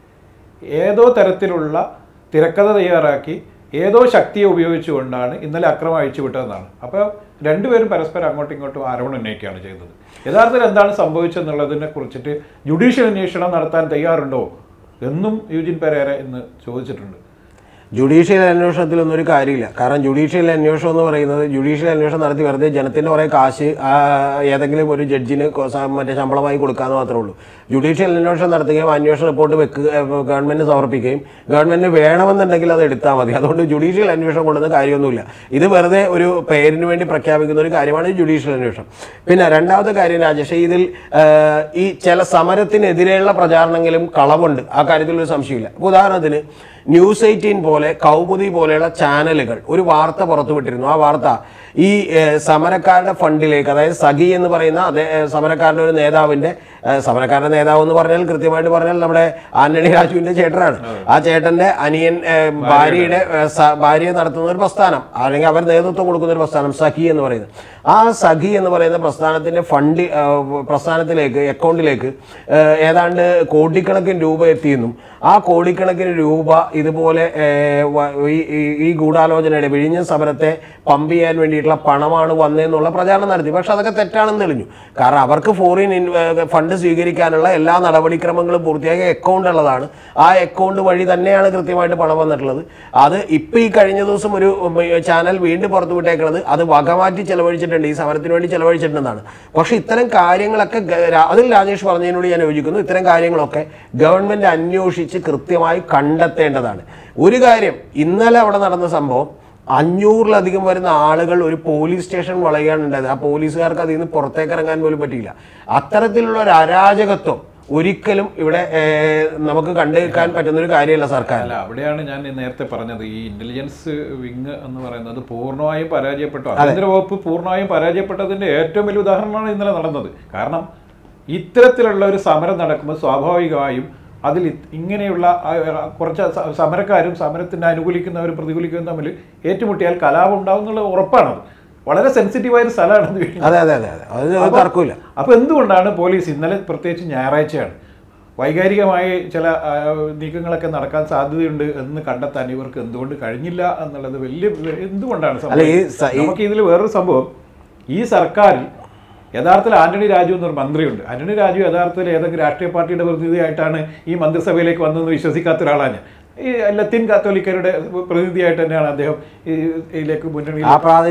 ഏതോ തരത്തിലുള്ള തിരക്കഥ തയ്യാറാക്കി ഏതോ ശക്തിയെ ഉപയോഗിച്ചുകൊണ്ടാണ് ഇന്നലെ അക്രമം അഴിച്ചുവിട്ടതെന്നാണ്. അപ്പോൾ രണ്ടുപേരും പരസ്പരം അങ്ങോട്ടും ഇങ്ങോട്ടും ആരോപണം ഉന്നയിക്കുകയാണ് ചെയ്തത്. യഥാർത്ഥത്തിൽ എന്താണ് സംഭവിച്ചെന്നുള്ളതിനെ കുറിച്ചിട്ട് ജുഡീഷ്യൽ അന്വേഷണം നടത്താൻ തയ്യാറുണ്ടോ എന്നും യൂജിൻ പെരേര ഇന്ന് ചോദിച്ചിട്ടുണ്ട്. ജുഡീഷ്യൽ അന്വേഷണത്തിലൊന്നും ഒരു കാര്യമില്ല. കാരണം ജുഡീഷ്യൽ അന്വേഷണം എന്ന് പറയുന്നത് ജുഡീഷ്യൽ അന്വേഷണം നടത്തി വെറുതെ ജനത്തിൻ്റെ കുറേ കാശ് ഏതെങ്കിലും ഒരു ജഡ്ജിന് മറ്റേ ശമ്പളമായി കൊടുക്കാമെന്ന് മാത്രമേ ഉള്ളൂ. ജുഡീഷ്യൽ അന്വേഷണം നടത്തുകയും അന്വേഷണ റിപ്പോർട്ട് വെക്കുക, ഗവൺമെൻറ് സമർപ്പിക്കുകയും ഗവൺമെൻറ് വേണമെന്നുണ്ടെങ്കിൽ അത് എടുത്താൽ മതി. അതുകൊണ്ട് ജുഡീഷ്യൽ അന്വേഷണം കൊണ്ടുവന്ന കാര്യമൊന്നുമില്ല. ഇത് വെറുതെ ഒരു പേരിന് വേണ്ടി പ്രഖ്യാപിക്കുന്ന ഒരു കാര്യമാണ് ജുഡീഷ്യൽ അന്വേഷണം. പിന്നെ രണ്ടാമത്തെ കാര്യം രാജേഷ്, ഇതിൽ ഈ ചില സമരത്തിനെതിരെയുള്ള പ്രചാരണങ്ങളും കളവുണ്ട്. ആ കാര്യത്തിലൊരു സംശയമില്ല. ഉദാഹരണത്തിന് ന്യൂസ് എയ്റ്റീൻ പോലെ കൗമുദി പോലെയുള്ള ചാനലുകൾ ഒരു വാർത്ത പുറത്തുവിട്ടിരുന്നു. ആ വാർത്ത ഈ സമരക്കാരുടെ ഫണ്ടിലേക്ക്, അതായത് സഖി എന്ന് പറയുന്ന അതേ സമരക്കാരുടെ ഒരു നേതാവിന്റെ, സമരക്കാരുടെ നേതാവ് എന്ന് പറഞ്ഞാൽ കൃത്യമായിട്ട് പറഞ്ഞാൽ നമ്മുടെ ആന്റണി രാജുവിന്റെ ചേട്ടനാണ്. ആ ചേട്ടന്റെ അനിയൻ ഭാര്യയുടെ ഭാര്യയെ നടത്തുന്ന ഒരു പ്രസ്ഥാനം, അല്ലെങ്കിൽ അവർ നേതൃത്വം കൊടുക്കുന്ന ഒരു പ്രസ്ഥാനം സഖി എന്ന് പറയുന്നത്. ആ സഖി എന്ന് പറയുന്ന പ്രസ്ഥാനത്തിന്റെ ഫണ്ട് പ്രസ്ഥാനത്തിലേക്ക് അക്കൗണ്ടിലേക്ക് ഏതാണ്ട് കോടിക്കണക്കിന് രൂപ എത്തിയെന്നും ആ കോടിക്കണക്കിന് രൂപ ഇതുപോലെ ഈ ഗൂഢാലോചനയുടെ വിഴിഞ്ഞ സമരത്തെ പമ്പ് ചെയ്യാൻ വേണ്ടിയിട്ടുള്ള പണമാണ് വന്നതെന്നുള്ള പ്രചാരണം നടത്തി. പക്ഷെ അതൊക്കെ തെറ്റാണെന്ന് തെളിഞ്ഞു. കാരണം അവർക്ക് ഫോറിൻ ഫണ്ട് സ്വീകരിക്കാനുള്ള എല്ലാ നടപടിക്രമങ്ങളും പൂർത്തിയാക്കിയ അക്കൗണ്ട് ഉള്ളതാണ്. ആ അക്കൗണ്ട് വഴി തന്നെയാണ് കൃത്യമായിട്ട് പണം വന്നിട്ടുള്ളത്. അത് ഇപ്പം ഈ കഴിഞ്ഞ ദിവസം ഒരു ചാനൽ വീണ്ടും പുറത്തു വിട്ടേക്കുന്നത് അത് വകമാറ്റി ചെലവഴിച്ചിട്ടുണ്ട്, ഈ സമരത്തിന് വേണ്ടി ചെലവഴിച്ചിട്ടുണ്ടെന്നാണ്. പക്ഷെ ഇത്തരം കാര്യങ്ങളൊക്കെ അതിൽ രാജേഷ് പറഞ്ഞതിനോട് ഞാൻ യോജിക്കുന്നു. ഇത്തരം കാര്യങ്ങളൊക്കെ ഗവൺമെന്റ് അന്വേഷിച്ച് കൃത്യമായി കണ്ടെത്തേണ്ടതാണ്. ഒരു കാര്യം, ഇന്നലെ അവിടെ നടന്ന സംഭവം അഞ്ഞൂറിലധികം വരുന്ന ആളുകൾ ഒരു പോലീസ് സ്റ്റേഷൻ വളയാണ് ഉണ്ടായത്. ആ പോലീസുകാർക്ക് അതിൽ നിന്ന് പുറത്തേക്ക് ഇറങ്ങാൻ പോലും പറ്റിയില്ല. അത്തരത്തിലുള്ള ഒരു അരാജകത്വം ഒരിക്കലും ഇവിടെ നമുക്ക് കണ്ടുവെക്കാൻ പറ്റുന്ന ഒരു കാര്യമല്ല സർക്കാർ. അല്ല, അവിടെയാണ് ഞാൻ നേരത്തെ പറഞ്ഞത്, ഈ ഇന്റലിജൻസ് വിങ് എന്ന് പറയുന്നത് പൂർണ്ണമായും പരാജയപ്പെട്ടു. ആഭ്യന്തര വകുപ്പ് പൂർണ്ണമായും പരാജയപ്പെട്ടതിന്റെ ഏറ്റവും വലിയ ഉദാഹരണമാണ് ഇന്നലെ നടന്നത്. കാരണം ഇത്തരത്തിലുള്ള ഒരു സമരം നടക്കുമ്പോൾ സ്വാഭാവികമായും അതിൽ ഇങ്ങനെയുള്ള കുറച്ച് സമരക്കാരും സമരത്തിന് അനുകൂലിക്കുന്നവരും പ്രതികൂലിക്കുന്നവരും തമ്മിൽ ഏറ്റുമുട്ടിയാൽ കലാപം ഉണ്ടാവും എന്നുള്ള ഉറപ്പാണത്. വളരെ സെൻസിറ്റീവായ ഒരു സ്ഥലമാണ്. അതെ അതെ അതെ അതെ, അത് തർക്കമില്ല. അപ്പോൾ എന്തുകൊണ്ടാണ് പോലീസ് ഇന്നലെ, പ്രത്യേകിച്ച് ഞായറാഴ്ചയാണ്, വൈകാരികമായി ചില നീക്കങ്ങളൊക്കെ നടക്കാൻ സാധ്യതയുണ്ട് എന്ന് കണ്ടെത്താൻ ഇവർക്ക് എന്തുകൊണ്ട് കഴിഞ്ഞില്ല എന്നുള്ളത് വലിയ എന്തുകൊണ്ടാണ് സംഭവം. നമുക്ക് ഇതിൽ വേറൊരു സംഭവം, ഈ സർക്കാരിൽ യഥാർത്ഥത്തിൽ ആന്റണി രാജു എന്നൊരു മന്ത്രിയുണ്ട്. ആന്റണി രാജു യഥാർത്ഥത്തിൽ ഏതെങ്കിലും രാഷ്ട്രീയ പാർട്ടിയുടെ പ്രതിനിധിയായിട്ടാണ് ഈ മന്ത്രിസഭയിലേക്ക് വന്നതെന്ന് വിശ്വസിക്കാത്ത ഒരാളാണ് ഞാൻ. ഈ ലത്തീൻ കാത്തോലിക്കരുടെ പ്രതിനിധിയായിട്ട് തന്നെയാണ് അദ്ദേഹം ഇതിലേക്ക് മുന്നണി.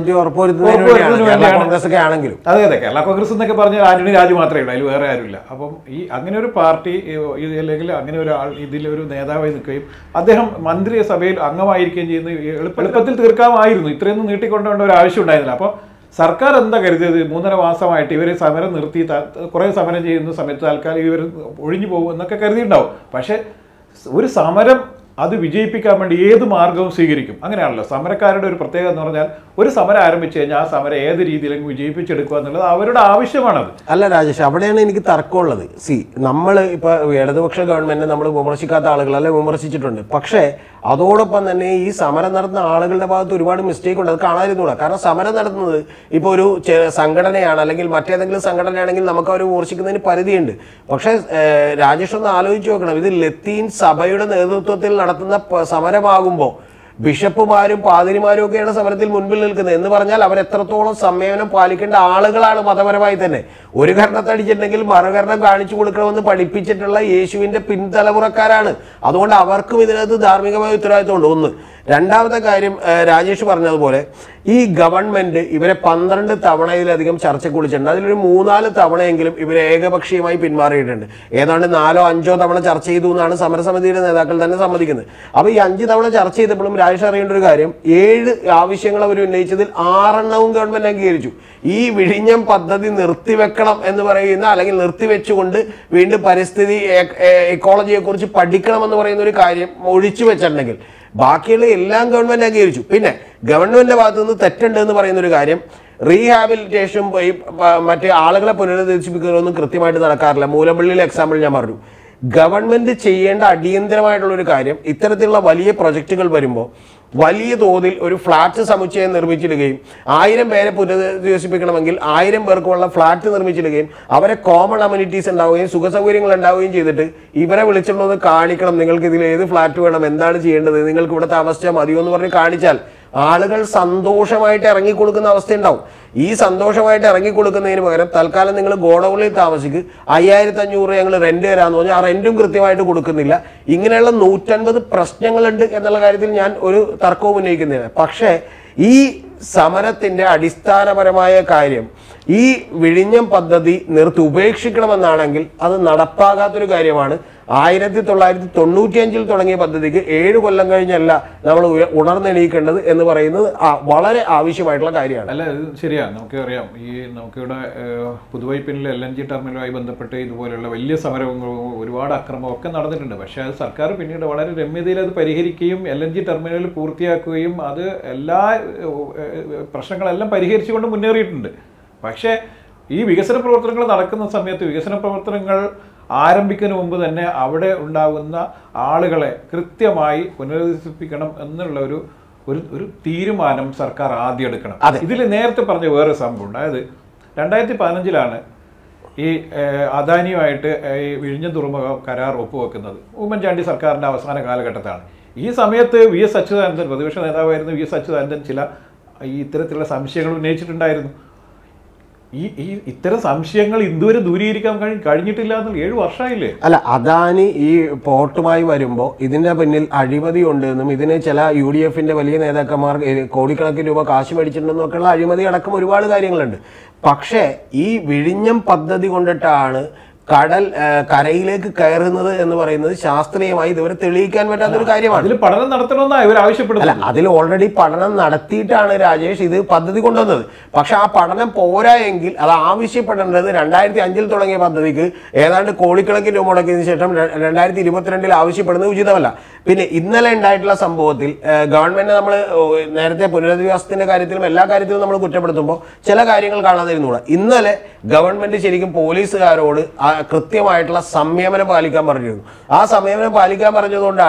അതെ അതെ, കേരള കോൺഗ്രസ് എന്നൊക്കെ പറഞ്ഞാൽ ആന്റണി രാജു മാത്രമേ ഉള്ളൂ, അതിൽ വേറെ ആരുമില്ല. അപ്പം ഈ അങ്ങനെ ഒരു പാർട്ടി അല്ലെങ്കിൽ അങ്ങനെ ഒരു ആൾ ഇതിലൊരു നേതാവായി നിൽക്കുകയും അദ്ദേഹം മന്ത്രിസഭയിൽ അംഗമായിരിക്കുകയും ചെയ്യുന്ന എളുപ്പത്തിൽ തീർക്കാമായിരുന്നു. ഇത്രയൊന്നും നീട്ടിക്കൊണ്ടുപോകേണ്ട ഒരു ആവശ്യം ഉണ്ടായിരുന്നില്ല. അപ്പോൾ സർക്കാർ എന്താ കരുതിയത്, മൂന്നര മാസമായിട്ട് ഇവർ സമരം നിർത്തി കുറേ സമരം ചെയ്യുന്ന സമയത്ത് താൽക്കാലിക ഇവർ ഒഴിഞ്ഞു പോകും എന്നൊക്കെ കരുതിയിട്ടുണ്ടാവും. പക്ഷേ ഒരു സമരം അത് വിജയിപ്പിക്കാൻ വേണ്ടി ഏത് മാർഗവും സ്വീകരിക്കും. അങ്ങനെയാണല്ലോ സമരക്കാരുടെ ഒരു പ്രത്യേകത എന്ന് പറഞ്ഞാൽ, ഒരു സമരം ആരംഭിച്ചു കഴിഞ്ഞാൽ ആ സമരം ഏത് രീതിയിലും വിജയിപ്പിച്ചെടുക്കുക എന്നുള്ളത് അവരുടെ ആവശ്യമാണത്. അല്ല രാജേഷ്, അവിടെയാണ് എനിക്ക് തർക്കമുള്ളത്. സി, നമ്മൾ ഇപ്പൊ ഇടതുപക്ഷ ഗവൺമെന്റിനെ നമ്മൾ വിമർശിക്കാത്ത ആളുകൾ അല്ലെ വിമർശിച്ചിട്ടുണ്ട്. പക്ഷേ അതോടൊപ്പം തന്നെ ഈ സമരം നടത്തുന്ന ആളുകളുടെ ഭാഗത്ത് ഒരുപാട് മിസ്റ്റേക്ക് ഉണ്ട്. അത് കാണാതിരുന്നൂടാ. കാരണം സമരം നടത്തുന്നത് ഇപ്പോൾ ഒരു സംഘടനയാണ് അല്ലെങ്കിൽ മറ്റേതെങ്കിലും സംഘടനയാണെങ്കിൽ നമുക്ക് അവർ വിമർശിക്കുന്നതിന് പരിധിയുണ്ട്. പക്ഷേ രാജേഷ് ഒന്ന് ആലോചിച്ച് നോക്കണം, ഇത് ലത്തീൻ സഭയുടെ നേതൃത്വത്തിൽ നടത്തുന്ന സമരമാകുമ്പോൾ ബിഷപ്പുമാരും പാതിരിമാരും ഒക്കെയാണ് സമരത്തിൽ മുൻപിൽ നിൽക്കുന്നത്. എന്ന് പറഞ്ഞാൽ അവർ എത്രത്തോളം സംയമനം പാലിക്കേണ്ട ആളുകളാണ് മതപരമായി തന്നെ. ഒരു കരണത്തടിച്ചിട്ടുണ്ടെങ്കിൽ മറുകരണം കാണിച്ചു കൊടുക്കണമെന്ന് പഠിപ്പിച്ചിട്ടുള്ള യേശുവിന്റെ പിൻതലമുറക്കാരാണ്. അതുകൊണ്ട് അവർക്കും ഇതിനകത്ത് ധാർമ്മികമായ ഉത്തരവാദിത്വമുണ്ട്. ഒന്ന്. രണ്ടാമത്തെ കാര്യം, രാജേഷ് പറഞ്ഞതുപോലെ ഈ ഗവൺമെന്റ് ഇവരെ പന്ത്രണ്ട് തവണയിലധികം ചർച്ചയ്ക്ക് വിളിച്ചിട്ടുണ്ട്. അതിലൊരു മൂന്നാല് തവണയെങ്കിലും ഇവരെ ഏകപക്ഷീയമായി പിന്മാറിയിട്ടുണ്ട്. ഏതാണ്ട് നാലോ അഞ്ചോ തവണ ചർച്ച ചെയ്തു എന്നാണ് സമരസമിതിയുടെ നേതാക്കൾ തന്നെ സമ്മതിക്കുന്നത്. അപ്പൊ ഈ അഞ്ച് തവണ ചർച്ച ചെയ്തപ്പോഴും രാജേഷ് അറിയേണ്ട ഒരു കാര്യം, ഏഴ് ആവശ്യങ്ങൾ അവർ ഉന്നയിച്ചതിൽ ആറെണ്ണവും ഗവൺമെന്റ് അംഗീകരിച്ചു. ഈ വിഴിഞ്ഞം പദ്ധതി നിർത്തിവെക്കണം എന്ന് പറയുന്ന, അല്ലെങ്കിൽ നിർത്തിവെച്ചുകൊണ്ട് വീണ്ടും പരിസ്ഥിതി എക്കോളജിയെ കുറിച്ച് പഠിക്കണമെന്ന് പറയുന്ന ഒരു കാര്യം ഒഴിച്ചു വെച്ചിട്ടുണ്ടെങ്കിൽ ബാക്കിയുള്ള എല്ലാം ഗവൺമെന്റ് അംഗീകരിച്ചു. പിന്നെ ഗവൺമെന്റിന്റെ ഭാഗത്തു നിന്ന് തെറ്റുണ്ട് എന്ന് പറയുന്ന ഒരു കാര്യം, റീഹാബിലിറ്റേഷനും മറ്റേ ആളുകളെ പുനരധിവസിപ്പിക്കുന്നതൊന്നും കൃത്യമായിട്ട് നടക്കാറില്ല. മൂലമ്പള്ളിയിലെ എക്സാമ്പിൾ ഞാൻ പറഞ്ഞു. ഗവൺമെന്റ് ചെയ്യേണ്ട അടിയന്തരമായിട്ടുള്ള ഒരു കാര്യം, ഇത്തരത്തിലുള്ള വലിയ പ്രൊജക്ടുകൾ വരുമ്പോൾ വലിയ തോതിൽ ഒരു ഫ്ലാറ്റ് സമുച്ചയം നിർമ്മിച്ചിടുകയും ആയിരം പേരെ പുനരധിവസിപ്പിക്കണമെങ്കിൽ ആയിരം പേർക്കുള്ള ഫ്ലാറ്റ് നിർമ്മിച്ചിടുകയും അവരെ കോമൺ അമ്യൂണിറ്റീസ് ഉണ്ടാവുകയും സുഖസൗകര്യങ്ങൾ ഉണ്ടാവുകയും ചെയ്തിട്ട് ഇവരെ വിളിച്ചിട്ടുള്ളത് കാണിക്കണം, നിങ്ങൾക്ക് ഇതിൽ ഏത് ഫ്ലാറ്റ് വേണം, എന്താണ് ചെയ്യേണ്ടത്, നിങ്ങൾക്ക് ഇവിടെ താമസിച്ചാൽ മതിയോ എന്ന് പറഞ്ഞ് കാണിച്ചാൽ ആളുകൾ സന്തോഷമായിട്ട് ഇറങ്ങിക്കൊടുക്കുന്ന അവസ്ഥയുണ്ടാവും. ഈ സന്തോഷമായിട്ട് ഇറങ്ങിക്കൊടുക്കുന്നതിന് പകരം തൽക്കാലം നിങ്ങൾ ഗോഡൌണിൽ താമസിക്ക്, അയ്യായിരത്തി അഞ്ഞൂറ് ഞങ്ങൾ റെന്റ് തരാമെന്ന് പറഞ്ഞാൽ ആ റെന്റും കൃത്യമായിട്ട് കൊടുക്കുന്നില്ല. ഇങ്ങനെയുള്ള നൂറ്റൻപത് പ്രശ്നങ്ങളുണ്ട് എന്നുള്ള കാര്യത്തിൽ ഞാൻ ഒരു തർക്കവും ഉന്നയിക്കുന്നില്ല. പക്ഷേ ഈ സമരത്തിന്റെ അടിസ്ഥാനപരമായ കാര്യം ഈ വിഴിഞ്ഞം പദ്ധതി നിർത്തി ഉപേക്ഷിക്കണമെന്നാണെങ്കിൽ അത് നടപ്പാകാത്തൊരു കാര്യമാണ്. ആയിരത്തി തൊള്ളായിരത്തി തൊണ്ണൂറ്റി അഞ്ചിൽ തുടങ്ങിയ പദ്ധതിക്ക് ഏഴ് കൊല്ലം കഴിഞ്ഞല്ല നമ്മൾ ഉണർന്നെണീക്കേണ്ടത് എന്ന് പറയുന്നത് വളരെ ആവശ്യമായിട്ടുള്ള കാര്യമാണ്. അല്ല, ഇത് ശരിയാണ്. നമുക്കറിയാം, ഈ നമുക്കിവിടെ പുതുവൈപ്പിനിലെ എൽ എൻ ജി ടെർമിനലുമായി ബന്ധപ്പെട്ട് ഇതുപോലെയുള്ള വലിയ സമരങ്ങളും ഒരുപാട് അക്രമവും ഒക്കെ നടന്നിട്ടുണ്ട്. പക്ഷേ അത് സർക്കാർ പിന്നീട് വളരെ രമ്യതയിൽ അത് പരിഹരിക്കുകയും എൽ എൻ ജി ടെർമിനൽ പൂർത്തിയാക്കുകയും അത് എല്ലാ പ്രശ്നങ്ങളെല്ലാം പരിഹരിച്ചുകൊണ്ട് മുന്നേറിയിട്ടുണ്ട്. പക്ഷേ ഈ വികസന പ്രവർത്തനങ്ങൾ നടക്കുന്ന സമയത്ത് വികസന പ്രവർത്തനങ്ങൾ ആരംഭിക്കുന്നതിന് മുമ്പ് തന്നെ അവിടെ ഉണ്ടാകുന്ന ആളുകളെ കൃത്യമായി പുനരധിവസിപ്പിക്കണം എന്നുള്ള ഒരു ഒരു തീരുമാനം സർക്കാർ ആദ്യം എടുക്കണം. ഇതിൽ നേരത്തെ പറഞ്ഞ വേറെ സംഭവം ഉണ്ട്. അതായത് രണ്ടായിരത്തി പതിനഞ്ചിലാണ് ഈ അദാനിയുമായിട്ട് ഈ വിഴിഞ്ഞം തുറമുഖ കരാർ ഒപ്പുവെക്കുന്നത്. ഉമ്മൻചാണ്ടി സർക്കാരിൻ്റെ അവസാന കാലഘട്ടത്താണ്. ഈ സമയത്ത് വി എസ് അച്യുതാനന്ദൻ, പ്രതിപക്ഷ നേതാവായിരുന്നു വി എസ് അച്യുതാനന്ദൻ, ചില ഈ ഇത്തരത്തിലുള്ള സംശയങ്ങൾ ഉന്നയിച്ചിട്ടുണ്ടായിരുന്നു. ഈ ഈ ഇത്തരം സംശയങ്ങൾ ഇതുവരെ ദൂരീകരിക്കാൻ കഴി കഴിഞ്ഞിട്ടില്ല എന്നുള്ള ഏഴു വർഷമായില്ലേ? അല്ല, അദാനി ഈ പോർട്ടുമായി വരുമ്പോൾ ഇതിന്റെ പിന്നിൽ അഴിമതി ഉണ്ടെന്നും ഇതിന് ചില യു ഡി എഫിന്റെ വലിയ നേതാക്കന്മാർ കോടിക്കണക്കിന് രൂപ കാശ് മേടിച്ചിട്ടുണ്ടെന്നും ഒക്കെയുള്ള അഴിമതി അടക്കം ഒരുപാട് കാര്യങ്ങളുണ്ട്. പക്ഷേ ഈ വിഴിഞ്ഞം പദ്ധതി കൊണ്ടിട്ടാണ് കടൽ കരയിലേക്ക് കയറുന്നത് എന്ന് പറയുന്നത് ശാസ്ത്രീയമായി ഇതുവരെ തെളിയിക്കാൻ പറ്റാത്തൊരു കാര്യമാണ്. അതിൽ പഠനം നടത്തണമെന്നാണ് ഇവർ ആവശ്യപ്പെടുന്നത്. അല്ല, അതിൽ ഓൾറെഡി പഠനം നടത്തിയിട്ടാണ് രാജേഷ് ഇത് പദ്ധതി കൊണ്ടുവന്നത്. പക്ഷെ ആ പഠനം പോരാ എങ്കിൽ അത് ആവശ്യപ്പെടേണ്ടത് രണ്ടായിരത്തി അഞ്ചിൽ തുടങ്ങിയ പദ്ധതിക്ക് ഏതാണ്ട് കോടിക്കണക്കിന് രൂപ മുടക്കിയതിനു ശേഷം രണ്ടായിരത്തി ഇരുപത്തിരണ്ടിൽ ആവശ്യപ്പെടുന്നത് ഉചിതമല്ല. പിന്നെ ഇന്നലെ ഉണ്ടായിട്ടുള്ള സംഭവത്തിൽ ഗവൺമെന്റ് നമ്മൾ നേരത്തെ പുനരധിവാസത്തിന്റെ കാര്യത്തിലും എല്ലാ കാര്യത്തിലും നമ്മൾ കുറ്റപ്പെടുത്തുമ്പോൾ ചില കാര്യങ്ങൾ കാണാതിരുന്നുകൂടാ. ഇന്നലെ ഗവൺമെന്റ് ശരിക്കും പോലീസുകാരോട് കൃത്യമായിട്ടുള്ള സംയമനം പാലിക്കാൻ പറഞ്ഞിരുന്നു. ആ സംയമനം പാലിക്കാൻ പറഞ്ഞതുകൊണ്ടാണ്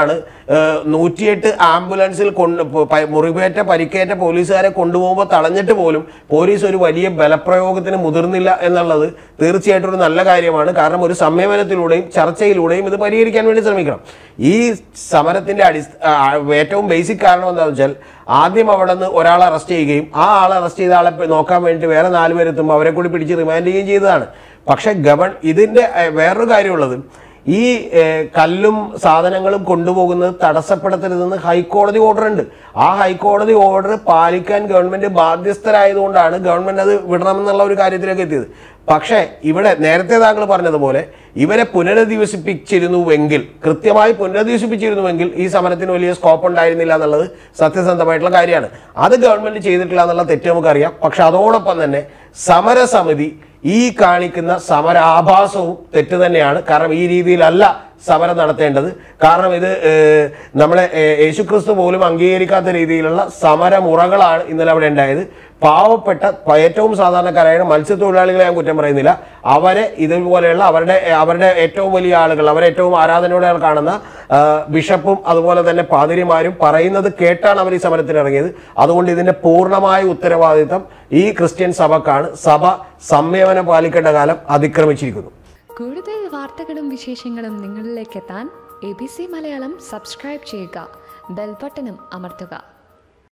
നൂറ്റിയെട്ട് ആംബുലൻസിൽ കൊണ്ട് മുറിവേറ്റ പരിക്കേറ്റ പോലീസുകാരെ കൊണ്ടുപോകുമ്പോൾ തടഞ്ഞിട്ട് പോലും പോലീസ് ഒരു വലിയ ബലപ്രയോഗത്തിന് മുതിർന്നില്ല എന്നുള്ളത് തീർച്ചയായിട്ടും ഒരു നല്ല കാര്യമാണ്. കാരണം ഒരു സംയമനത്തിലൂടെയും ചർച്ചയിലൂടെയും ഇത് പരിഹരിക്കാൻ വേണ്ടി ശ്രമിക്കണം. ഈ സമരത്തിന്റെ അടി ഏറ്റവും ബേസിക് കാരണം എന്താണെന്ന് വെച്ചാൽ ആദ്യം അവിടെ നിന്ന് ഒരാളെ അറസ്റ്റ് ചെയ്യുകയും ആ ആളെ അറസ്റ്റ് ചെയ്ത ആളെ നോക്കാൻ വേണ്ടി വേറെ നാല് പേരെത്തുമ്പോൾ അവരെ കൂടി പിടിച്ച് റിമാൻഡ് ചെയ്യുകയും ചെയ്തതാണ്. പക്ഷെ ഗവൺ ഇതിന്റെ വേറൊരു കാര്യമുള്ളത്, ഈ കല്ലും സാധനങ്ങളും കൊണ്ടുപോകുന്നത് തടസ്സപ്പെടുത്തരുതെന്ന് ഹൈക്കോടതി ഓർഡർ ഉണ്ട്. ആ ഹൈക്കോടതി ഓർഡർ പാലിക്കാൻ ഗവൺമെന്റ് ബാധ്യസ്ഥരായതുകൊണ്ടാണ് ഗവൺമെന്റ് അത് വിടണമെന്നുള്ള ഒരു കാര്യത്തിലേക്ക് എത്തിയത്. പക്ഷേ ഇവിടെ നേരത്തെ താങ്കൾ പറഞ്ഞതുപോലെ ഇവരെ പുനരധിവസിപ്പിച്ചിരുന്നുവെങ്കിൽ, കൃത്യമായി പുനരധിവസിപ്പിച്ചിരുന്നുവെങ്കിൽ ഈ സമരത്തിന് വലിയ സ്കോപ്പ് ഉണ്ടായിരുന്നില്ല എന്നുള്ളത് സത്യസന്ധമായിട്ടുള്ള കാര്യമാണ്. അത് ഗവൺമെന്റ് ചെയ്തിട്ടില്ല എന്നുള്ള തെറ്റ് നമുക്കറിയാം. പക്ഷെ അതോടൊപ്പം തന്നെ സമരസമിതി ഈ കാണിക്കുന്ന സമരാഭാസവും തെറ്റ് തന്നെയാണ്. കാരണം ഈ രീതിയിലല്ല സമരം നടത്തേണ്ടത്. കാരണം ഇത് നമ്മളെ യേശുക്രിസ്തു പോലും അംഗീകരിക്കാത്ത രീതിയിലുള്ള സമരമുറകളാണ് ഇന്നലെ അവിടെ ഉണ്ടായത്. പാവപ്പെട്ട ഏറ്റവും സാധാരണക്കാരായ മത്സ്യത്തൊഴിലാളികളെ ഞാൻ കുറ്റം പറയുന്നില്ല. അവരെ ഇതുപോലെയുള്ള അവരുടെ അവരുടെ ഏറ്റവും വലിയ ആളുകൾ, അവരെ ഏറ്റവും ആരാധനയോടെ കാണുന്ന ബിഷപ്പും അതുപോലെ തന്നെ പാതിരിമാരും പറയുന്നത് കേട്ടാണ് അവർ ഈ സമരത്തിന് ഇറങ്ങിയത്. അതുകൊണ്ട് ഇതിന്റെ പൂർണ്ണമായ ഉത്തരവാദിത്തം ഈ ക്രിസ്ത്യൻ സഭക്കാണ്. സഭ സംയമനം പാലിക്കേണ്ട കാലം അതിക്രമിച്ചിരിക്കുന്നു. കൂടുതൽ വാർത്തകളും വിശേഷങ്ങളും നിങ്ങളിലേക്ക് എത്താൻ A B C Malayalam subscribe ചെയ്യുക, ബെൽ ബട്ടണും അമർത്തുക.